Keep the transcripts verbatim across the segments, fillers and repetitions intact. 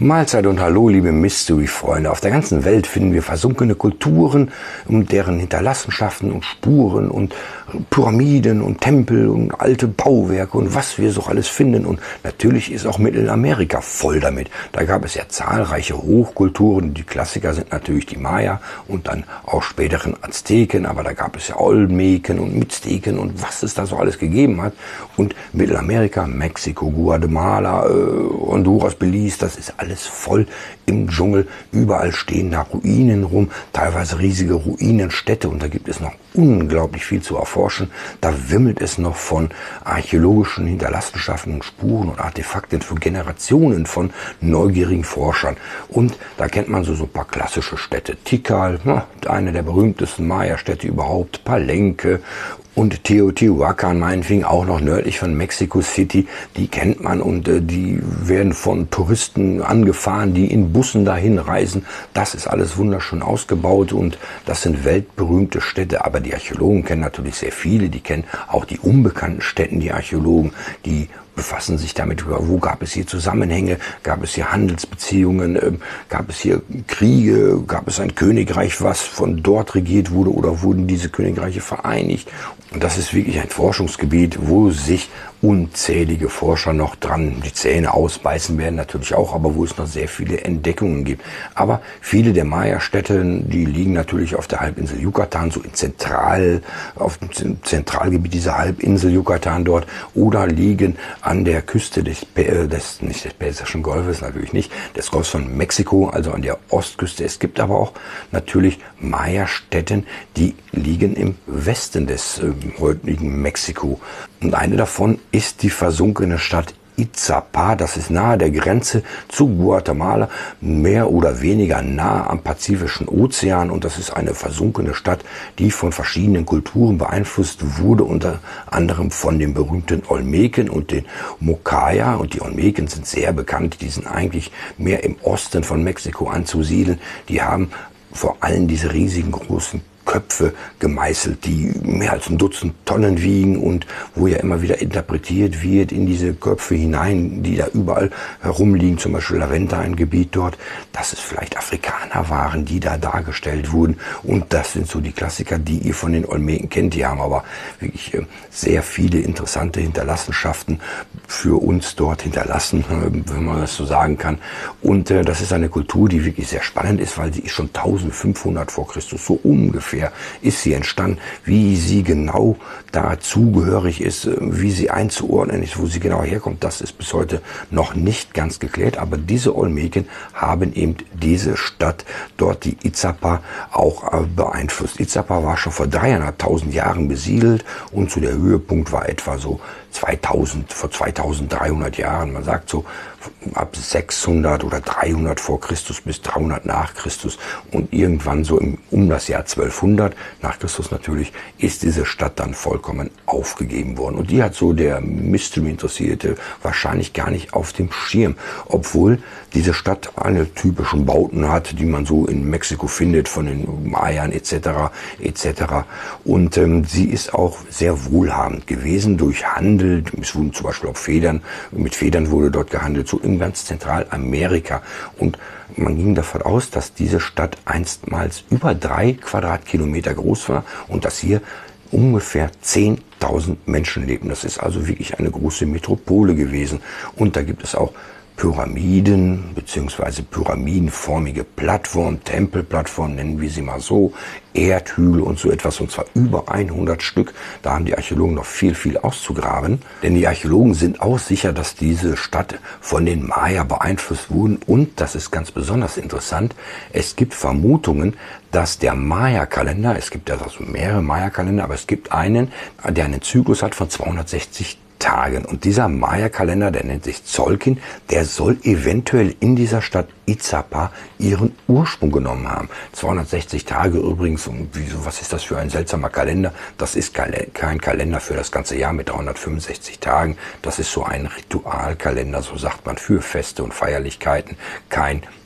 Mahlzeit und Hallo, liebe Mystery-Freunde. Auf der ganzen Welt finden wir versunkene Kulturen und deren Hinterlassenschaften und Spuren und Pyramiden und Tempel und alte Bauwerke und was wir so alles finden. Und natürlich ist auch Mittelamerika voll damit. Da gab es ja zahlreiche Hochkulturen. Die Klassiker sind natürlich die Maya und dann auch späteren Azteken. Aber da gab es ja Olmeken und Mixteken und was es da so alles gegeben hat. Und Mittelamerika, Mexiko, Guatemala, äh, Honduras, Belize, das ist alles voll im Dschungel. Überall stehen da Ruinen rum, teilweise riesige Ruinenstädte. Und da gibt es noch unglaublich viel zu erforschen. Da wimmelt es noch von archäologischen Hinterlassenschaften und Spuren und Artefakten für Generationen von neugierigen Forschern. Und da kennt man so, so ein paar klassische Städte. Tikal, eine der berühmtesten Maya-Städte überhaupt, Palenque und Teotihuacan, meinetwegen auch noch nördlich von Mexico City. Die kennt man und äh, die werden von Touristen angefahren, die in Bussen dahin reisen. Das ist alles wunderschön ausgebaut und das sind weltberühmte Städte. Aber die Archäologen kennen natürlich sehr viele. Die kennen auch die unbekannten Städte, die Archäologen, die befassen sich damit, wo gab es hier Zusammenhänge, gab es hier Handelsbeziehungen, äh, gab es hier Kriege, gab es ein Königreich, was von dort regiert wurde oder wurden diese Königreiche vereinigt. Und das ist wirklich ein Forschungsgebiet, wo sich unzählige Forscher noch dran die Zähne ausbeißen werden, natürlich auch, aber wo es noch sehr viele Entdeckungen gibt. Aber viele der Maya-Städte, die liegen natürlich auf der Halbinsel Yucatan, so in Zentral, auf dem Zentralgebiet dieser Halbinsel Yucatan dort, oder liegen an der Küste des, des, nicht des Persischen Golfes, natürlich nicht, des Golfs von Mexiko, also an der Ostküste. Es gibt aber auch natürlich Maya-Städte, die liegen im Westen des äh, heutigen Mexiko. Und eine davon ist die versunkene Stadt Izapa. Das ist nahe der Grenze zu Guatemala, mehr oder weniger nah am Pazifischen Ozean. Und das ist eine versunkene Stadt, die von verschiedenen Kulturen beeinflusst wurde, unter anderem von den berühmten Olmeken und den Mocaya. Und die Olmeken sind sehr bekannt. Die sind eigentlich mehr im Osten von Mexiko anzusiedeln. Die haben vor allem diese riesigen großen Köpfe gemeißelt, die mehr als ein Dutzend Tonnen wiegen und wo ja immer wieder interpretiert wird in diese Köpfe hinein, die da überall herumliegen, zum Beispiel Laventa, ein Gebiet dort, dass es vielleicht Afrikaner waren, die da dargestellt wurden. Und das sind so die Klassiker, die ihr von den Olmeken kennt. Die haben aber wirklich äh, sehr viele interessante Hinterlassenschaften für uns dort hinterlassen, äh, wenn man das so sagen kann. Und äh, das ist eine Kultur, die wirklich sehr spannend ist, weil sie ist schon eintausendfünfhundert vor Christus, so ungefähr ist sie entstanden, wie sie genau dazugehörig ist, wie sie einzuordnen ist, wo sie genau herkommt, das ist bis heute noch nicht ganz geklärt. Aber diese Olmeken haben eben diese Stadt dort, die Izapa, auch beeinflusst. Izapa war schon vor dreieinhalbtausend Jahren besiedelt und zu der Höhepunkt war etwa so zweitausend, vor zweitausenddreihundert Jahren. Man sagt so ab sechshundert oder dreihundert vor Christus bis dreihundert nach Christus und irgendwann so im, um das Jahr zwölfhundert nach Christus natürlich ist diese Stadt dann vollkommen aufgegeben worden. Und die hat so der Mystery-Interessierte wahrscheinlich gar nicht auf dem Schirm, obwohl diese Stadt alle typischen Bauten hat, die man so in Mexiko findet, von den Mayern et cetera et cetera. Und ähm, sie ist auch sehr wohlhabend gewesen durch Handel. Es wurden zum Beispiel auch Federn, mit Federn wurde dort gehandelt, so in ganz Zentralamerika. Und man ging davon aus, dass diese Stadt einstmals über drei Quadratkilometer groß war und dass hier ungefähr zehntausend Menschen lebten. Das ist also wirklich eine große Metropole gewesen. Und da gibt es auch Pyramiden beziehungsweise pyramidenförmige Plattformen, Tempelplattformen, nennen wir sie mal so, Erdhügel und so etwas, und zwar über hundert Stück. Da haben die Archäologen noch viel, viel auszugraben. Denn die Archäologen sind auch sicher, dass diese Stadt von den Maya beeinflusst wurde. Und, das ist ganz besonders interessant, es gibt Vermutungen, dass der Maya-Kalender, es gibt ja also mehrere Maya-Kalender, aber es gibt einen, der einen Zyklus hat von zweihundertsechzig Tagen. Und dieser Maya-Kalender, der nennt sich Tzolkin, der soll eventuell in dieser Stadt Izapa ihren Ursprung genommen haben. zweihundertsechzig Tage übrigens, und wieso, was ist das für ein seltsamer Kalender? Das ist kein Kalender für das ganze Jahr mit dreihundertfünfundsechzig Tagen. Das ist so ein Ritualkalender, so sagt man, für Feste und Feierlichkeiten. Kein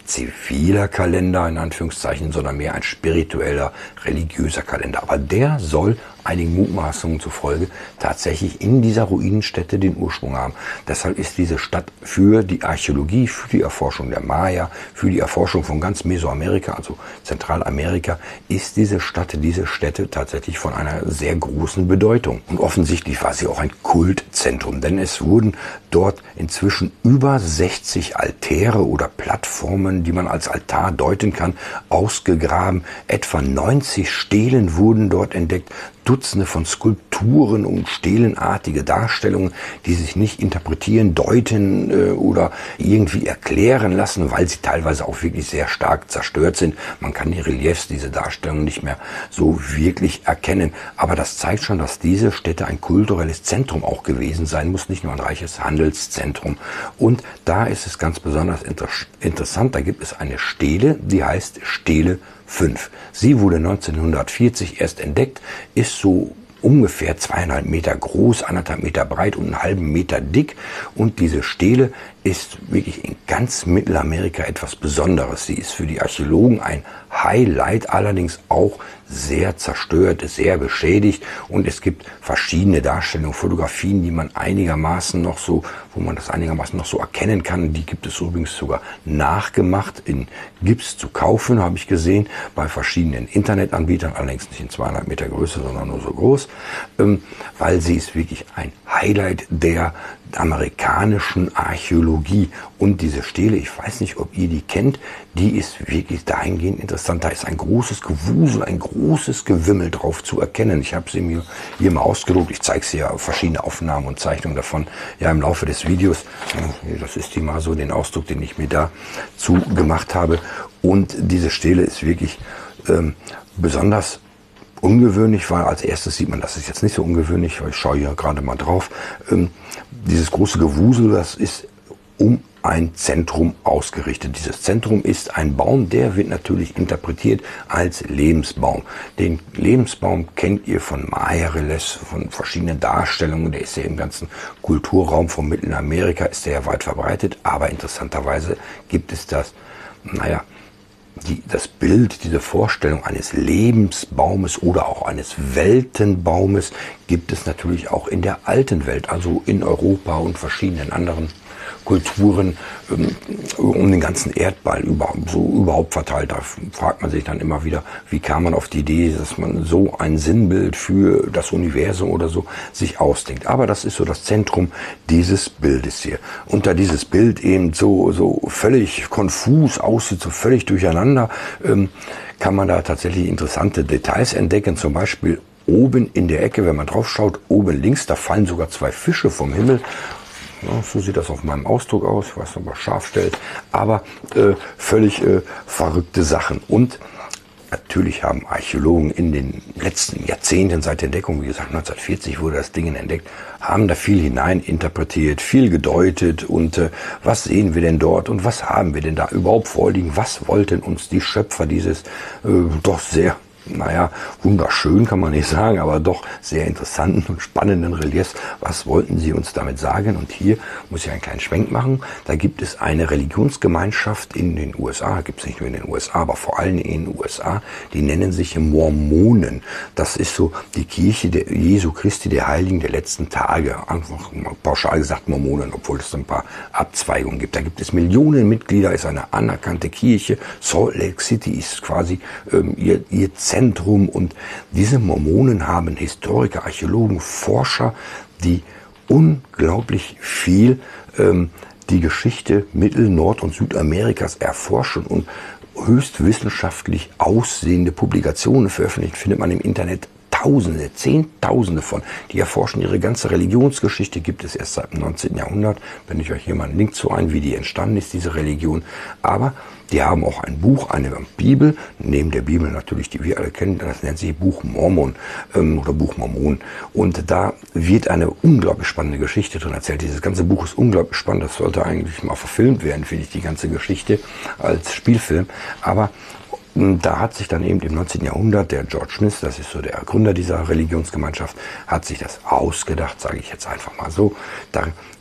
ziviler Kalender, in Anführungszeichen, sondern mehr ein spiritueller, religiöser Kalender. Aber der soll einigen Mutmaßungen zufolge tatsächlich in dieser Ruinenstätte den Ursprung haben. Deshalb ist diese Stadt für die Archäologie, für die Erforschung der Maya, für die Erforschung von ganz Mesoamerika, also Zentralamerika, ist diese Stadt, diese Stätte tatsächlich von einer sehr großen Bedeutung. Und offensichtlich war sie auch ein Kultzentrum, denn es wurden dort inzwischen über sechzig Altäre oder Plattformen, die man als Altar deuten kann, ausgegraben. Etwa neunzig Stelen wurden dort entdeckt. Dutzende von Skulpturen und stelenartige Darstellungen, die sich nicht interpretieren, deuten äh, oder irgendwie erklären lassen, weil sie teilweise auch wirklich sehr stark zerstört sind. Man kann die Reliefs, diese Darstellungen nicht mehr so wirklich erkennen. Aber das zeigt schon, dass diese Stätte ein kulturelles Zentrum auch gewesen sein muss, nicht nur ein reiches Handelszentrum. Und da ist es ganz besonders inter interessant, da gibt es eine Stele, die heißt Stele fünf. Sie wurde neunzehnhundertvierzig erst entdeckt, ist so ungefähr zweieinhalb Meter groß, anderthalb Meter breit und einen halben Meter dick. Und diese Stele ist wirklich in ganz Mittelamerika etwas Besonderes. Sie ist für die Archäologen ein Highlight, allerdings auch sehr zerstört, sehr beschädigt. Und es gibt verschiedene Darstellungen, Fotografien, die man einigermaßen noch so, wo man das einigermaßen noch so erkennen kann. Die gibt es übrigens sogar nachgemacht in Gips zu kaufen, habe ich gesehen, bei verschiedenen Internetanbietern, allerdings nicht in zweieinhalb Meter Größe, sondern nur so groß, ähm, weil sie ist wirklich ein Highlight der amerikanischen Archäologie. Und diese Stele, ich weiß nicht, ob ihr die kennt, die ist wirklich dahingehend interessant. Da ist ein großes Gewusel, ein großes Gewimmel drauf zu erkennen. Ich habe sie mir hier mal ausgedruckt. Ich zeige sie ja, verschiedene Aufnahmen und Zeichnungen davon, ja, im Laufe des Videos. Das ist hier mal so den Ausdruck, den ich mir dazu gemacht habe. Und diese Stele ist wirklich ähm, besonders ungewöhnlich, weil als erstes sieht man, das ist jetzt nicht so ungewöhnlich, weil ich schaue hier gerade mal drauf, ähm, dieses große Gewusel, das ist um ein Zentrum ausgerichtet. Dieses Zentrum ist ein Baum, der wird natürlich interpretiert als Lebensbaum. Den Lebensbaum kennt ihr von Maya-Reliefs, von verschiedenen Darstellungen, der ist ja im ganzen Kulturraum von Mittelamerika, ist der ja weit verbreitet, aber interessanterweise gibt es das, naja, Die, das Bild, diese Vorstellung eines Lebensbaumes oder auch eines Weltenbaumes gibt es natürlich auch in der alten Welt, also in Europa und verschiedenen anderen Kulturen ähm, um den ganzen Erdball über, so überhaupt verteilt. Da fragt man sich dann immer wieder, wie kam man auf die Idee, dass man so ein Sinnbild für das Universum oder so sich ausdenkt. Aber das ist so das Zentrum dieses Bildes hier. Und da dieses Bild eben so, so völlig konfus aussieht, so völlig durcheinander, ähm, kann man da tatsächlich interessante Details entdecken. Zum Beispiel oben in der Ecke, wenn man drauf schaut, oben links, da fallen sogar zwei Fische vom Himmel. Ja, so sieht das auf meinem Ausdruck aus, ich weiß nicht, ob er scharf stellt, aber äh, völlig äh, verrückte Sachen. Und natürlich haben Archäologen in den letzten Jahrzehnten seit der Entdeckung, wie gesagt neunzehnhundertvierzig wurde das Ding entdeckt, haben da viel hinein interpretiert, viel gedeutet und äh, was sehen wir denn dort und was haben wir denn da überhaupt vorliegen, was wollten uns die Schöpfer dieses äh, doch sehr, naja, wunderschön kann man nicht sagen, aber doch sehr interessanten und spannenden Reliefs. Was wollten sie uns damit sagen? Und hier muss ich einen kleinen Schwenk machen. Da gibt es eine Religionsgemeinschaft in den U S A, gibt es nicht nur in den U S A, aber vor allem in den U S A, die nennen sich Mormonen. Das ist so die Kirche der Jesu Christi, der Heiligen der letzten Tage. Einfach pauschal gesagt Mormonen, obwohl es ein paar Abzweigungen gibt. Da gibt es Millionen Mitglieder, ist eine anerkannte Kirche. Salt Lake City ist quasi ähm, ihr, ihr Zentrum. Und diese Mormonen haben Historiker, Archäologen, Forscher, die unglaublich viel ähm, die Geschichte Mittel-, Nord- und Südamerikas erforschen und höchst wissenschaftlich aussehende Publikationen veröffentlichen, findet man im Internet Tausende, Zehntausende von. Die erforschen ihre ganze Religionsgeschichte, gibt es erst seit dem neunzehnten Jahrhundert. Blende ich euch hier mal einen Link zu ein, wie die entstanden ist, diese Religion. Aber die haben auch ein Buch, eine Bibel, neben der Bibel natürlich, die wir alle kennen, das nennt sich Buch Mormon ähm, oder Buch Mormon. Und da wird eine unglaublich spannende Geschichte drin erzählt. Dieses ganze Buch ist unglaublich spannend, das sollte eigentlich mal verfilmt werden, finde ich, die ganze Geschichte als Spielfilm. Aber da hat sich dann eben im neunzehnten Jahrhundert der George Smith, das ist so der Gründer dieser Religionsgemeinschaft, hat sich das ausgedacht, sage ich jetzt einfach mal so. Da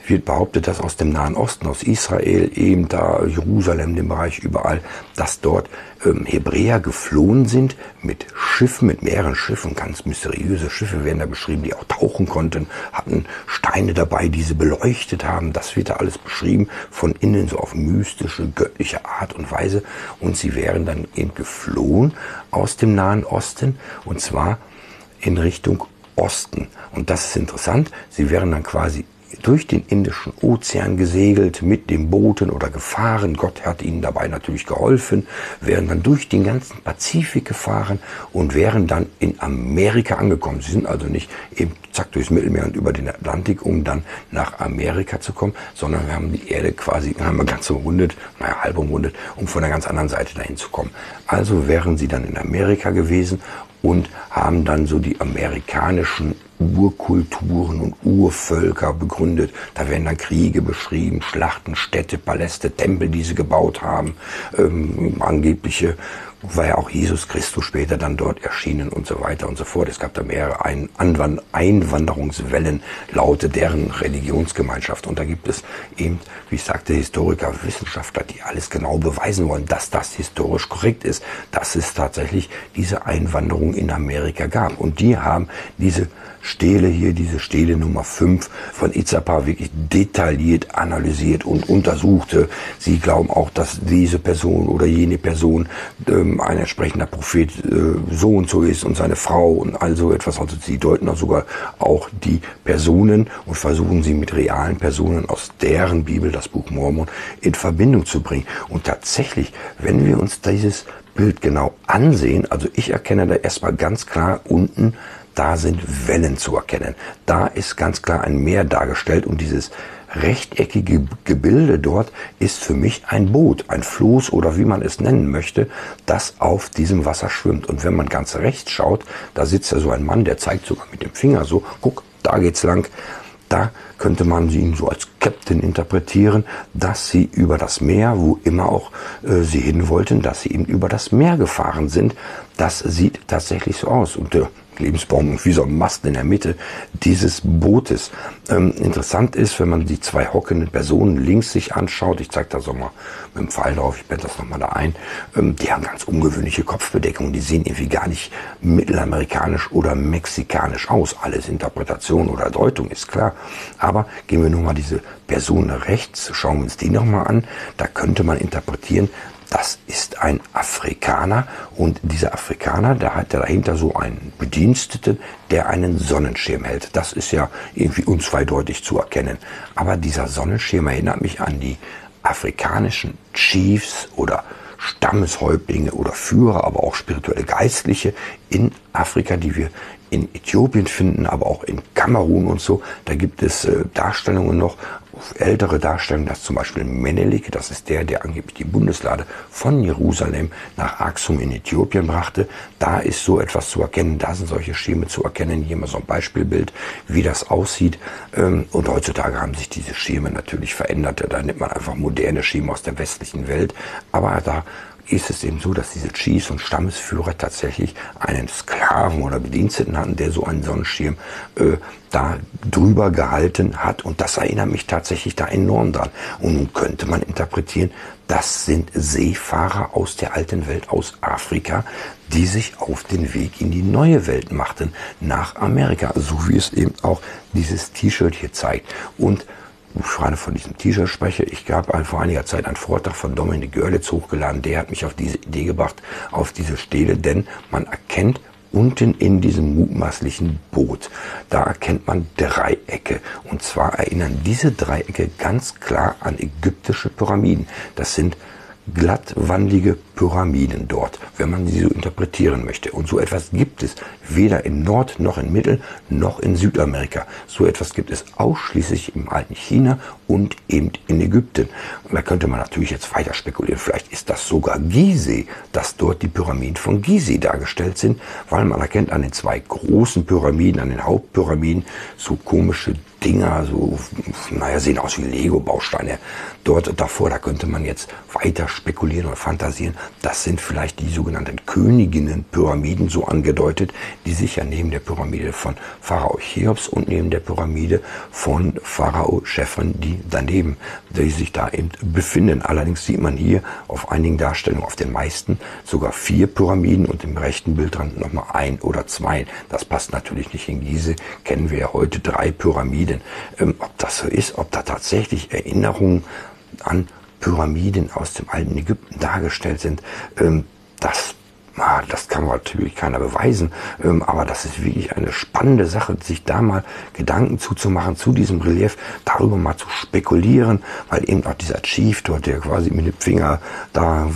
wird behauptet, dass aus dem Nahen Osten, aus Israel, eben da Jerusalem, dem Bereich überall, dass dort ähm, Hebräer geflohen sind mit Schiffen, mit mehreren Schiffen, ganz mysteriöse Schiffe werden da beschrieben, die auch tauchen konnten, hatten Steine dabei, die sie beleuchtet haben. Das wird da alles beschrieben, von innen so auf mystische, göttliche Art und Weise. Und sie wären dann eben geflohen aus dem Nahen Osten, und zwar in Richtung Osten. Und das ist interessant, sie wären dann quasi durch den Indischen Ozean gesegelt mit den Booten oder gefahren. Gott hat ihnen dabei natürlich geholfen, wären dann durch den ganzen Pazifik gefahren und wären dann in Amerika angekommen. Sie sind also nicht eben zack durchs Mittelmeer und über den Atlantik, um dann nach Amerika zu kommen, sondern wir haben die Erde quasi, haben wir ganz umrundet, naja, halb umrundet, um von der ganz anderen Seite dahin zu kommen. Also wären sie dann in Amerika gewesen und haben dann so die amerikanischen Urkulturen und Urvölker begründet. Da werden dann Kriege beschrieben, Schlachten, Städte, Paläste, Tempel, die sie gebaut haben, ähm, angebliche, war ja auch Jesus Christus später dann dort erschienen und so weiter und so fort. Es gab da mehrere Ein- Anwand- Einwanderungswellen laut deren Religionsgemeinschaft. Und da gibt es eben, wie ich sagte, Historiker, Wissenschaftler, die alles genau beweisen wollen, dass das historisch korrekt ist, dass es tatsächlich diese Einwanderung in Amerika gab. Und die haben diese Stele hier, diese Stele Nummer fünf von Izapa wirklich detailliert analysiert und untersuchte. Sie glauben auch, dass diese Person oder jene Person ähm, ein entsprechender Prophet äh, so und so ist und seine Frau und all so etwas. Also sie deuten auch sogar auch die Personen und versuchen sie mit realen Personen aus deren Bibel, das Buch Mormon, in Verbindung zu bringen. Und tatsächlich, wenn wir uns dieses Bild genau ansehen, also ich erkenne da erstmal ganz klar unten, da sind Wellen zu erkennen. Da ist ganz klar ein Meer dargestellt und dieses rechteckige Gebilde dort ist für mich ein Boot, ein Floß oder wie man es nennen möchte, das auf diesem Wasser schwimmt. Und wenn man ganz rechts schaut, da sitzt ja so ein Mann, der zeigt sogar mit dem Finger so, guck, da geht's lang. Da könnte man ihn so als Captain interpretieren, dass sie über das Meer, wo immer auch äh, sie hin wollten, dass sie eben über das Meer gefahren sind. Das sieht tatsächlich so aus. Und der Lebensbaum wie so ein Mast in der Mitte dieses Bootes. Ähm, interessant ist, wenn man die zwei hockenden Personen links sich anschaut, ich zeige das auch mal mit dem Pfeil drauf, ich blende das nochmal da ein, ähm, die haben ganz ungewöhnliche Kopfbedeckungen, die sehen irgendwie gar nicht mittelamerikanisch oder mexikanisch aus. Alles Interpretation oder Deutung ist klar. Aber gehen wir nur mal diese Person rechts, schauen wir uns die nochmal an, da könnte man interpretieren, das ist ein Afrikaner und dieser Afrikaner, der hat ja dahinter so einen Bediensteten, der einen Sonnenschirm hält. Das ist ja irgendwie unzweideutig zu erkennen. Aber dieser Sonnenschirm erinnert mich an die afrikanischen Chiefs oder Stammeshäuptlinge oder Führer, aber auch spirituelle Geistliche in Afrika, die wir in Äthiopien finden, aber auch in Kamerun und so. Da gibt es äh, Darstellungen noch, ältere Darstellungen, dass zum Beispiel Menelik, das ist der, der angeblich die Bundeslade von Jerusalem nach Aksum in Äthiopien brachte. Da ist so etwas zu erkennen, da sind solche Schirme zu erkennen. Hier mal so ein Beispielbild, wie das aussieht. Und heutzutage haben sich diese Schirme natürlich verändert. Da nimmt man einfach moderne Schirme aus der westlichen Welt. Aber da ist es eben so, dass diese Chiefs und Stammesführer tatsächlich einen Sklaven oder Bediensteten hatten, der so einen Sonnenschirm äh, da drüber gehalten hat. Und das erinnert mich tatsächlich da enorm dran. Und nun könnte man interpretieren, das sind Seefahrer aus der alten Welt, aus Afrika, die sich auf den Weg in die neue Welt machten, nach Amerika. So wie es eben auch dieses T-Shirt hier zeigt. Und ich gerade von diesem T-Shirt spreche. Ich habe vor einiger Zeit einen Vortrag von Dominik Görlitz hochgeladen. Der hat mich auf diese Idee gebracht, auf diese Stele, denn man erkennt unten in diesem mutmaßlichen Boot, da erkennt man Dreiecke. Und zwar erinnern diese Dreiecke ganz klar an ägyptische Pyramiden. Das sind glattwandige Pyramiden dort, wenn man sie so interpretieren möchte. Und so etwas gibt es weder in Nord- noch in Mittel- noch in Südamerika. So etwas gibt es ausschließlich im alten China und eben in Ägypten. Und da könnte man natürlich jetzt weiter spekulieren. Vielleicht ist das sogar Gizeh, dass dort die Pyramiden von Gizeh dargestellt sind, weil man erkennt an den zwei großen Pyramiden, an den Hauptpyramiden, so komische Dinger, so, naja, sehen aus wie Lego-Bausteine. Dort davor, da könnte man jetzt weiter spekulieren und fantasieren. Das sind vielleicht die sogenannten Königinnen-Pyramiden, so angedeutet, die sich ja neben der Pyramide von Pharao Cheops und neben der Pyramide von Pharao Chephren, die daneben, die sich da eben befinden. Allerdings sieht man hier auf einigen Darstellungen, auf den meisten, sogar vier Pyramiden und im rechten Bildrand nochmal ein oder zwei. Das passt natürlich nicht in diese, kennen wir ja heute drei Pyramiden. Ähm, ob das so ist, ob da tatsächlich Erinnerungen an Pyramiden aus dem alten Ägypten dargestellt sind, ähm, das, ah, das kann natürlich keiner beweisen, ähm, aber das ist wirklich eine spannende Sache, sich da mal Gedanken zuzumachen zu diesem Relief, darüber mal zu spekulieren, weil eben auch dieser Chief dort, der quasi mit dem Finger da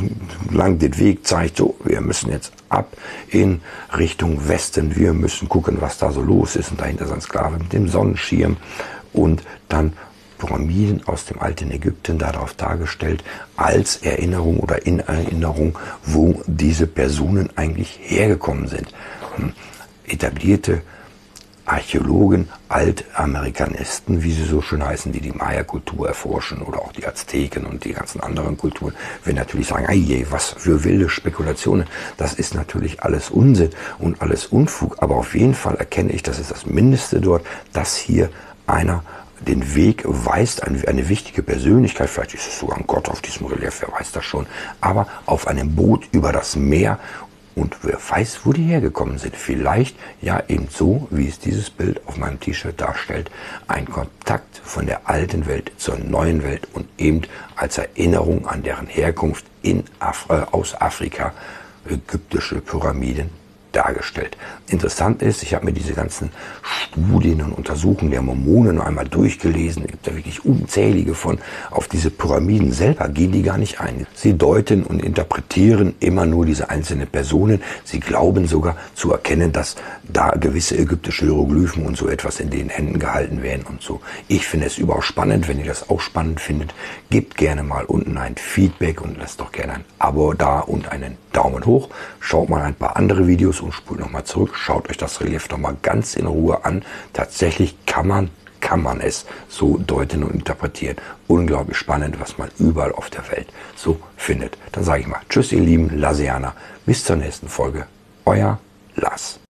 lang den Weg zeigt, so, wir müssen jetzt ab in Richtung Westen, wir müssen gucken, was da so los ist, und dahinter ist ein Sklave mit dem Sonnenschirm und dann Pyramiden aus dem alten Ägypten darauf dargestellt, als Erinnerung oder in Erinnerung, wo diese Personen eigentlich hergekommen sind. Hm. Etablierte Archäologen, Altamerikanisten, wie sie so schön heißen, die die Maya-Kultur erforschen oder auch die Azteken und die ganzen anderen Kulturen, werden natürlich sagen, je, was für wilde Spekulationen. Das ist natürlich alles Unsinn und alles Unfug, aber auf jeden Fall erkenne ich, das ist das Mindeste dort, dass hier einer den Weg weist, eine, eine wichtige Persönlichkeit, vielleicht ist es sogar ein Gott auf diesem Relief, wer weiß das schon, aber auf einem Boot über das Meer, und wer weiß, wo die hergekommen sind. Vielleicht ja eben so, wie es dieses Bild auf meinem T-Shirt darstellt, ein Kontakt von der alten Welt zur neuen Welt und eben als Erinnerung an deren Herkunft in Af äh, aus Afrika, ägyptische Pyramiden dargestellt. Interessant ist, ich habe mir diese ganzen Studien und Untersuchungen der Mormonen einmal durchgelesen. Es gibt da wirklich unzählige von. Auf diese Pyramiden selber gehen die gar nicht ein. Sie deuten und interpretieren immer nur diese einzelnen Personen. Sie glauben sogar zu erkennen, dass da gewisse ägyptische Hieroglyphen und so etwas in den Händen gehalten werden und so. Ich finde es überaus spannend. Wenn ihr das auch spannend findet, gebt gerne mal unten ein Feedback und lasst doch gerne ein Abo da und einen Daumen hoch. Schaut mal ein paar andere Videos und spult nochmal zurück. Schaut euch das Relief nochmal ganz in Ruhe an. Tatsächlich kann man, kann man es so deuten und interpretieren. Unglaublich spannend, was man überall auf der Welt so findet. Dann sage ich mal, tschüss ihr lieben Lasianer. Bis zur nächsten Folge. Euer Lars.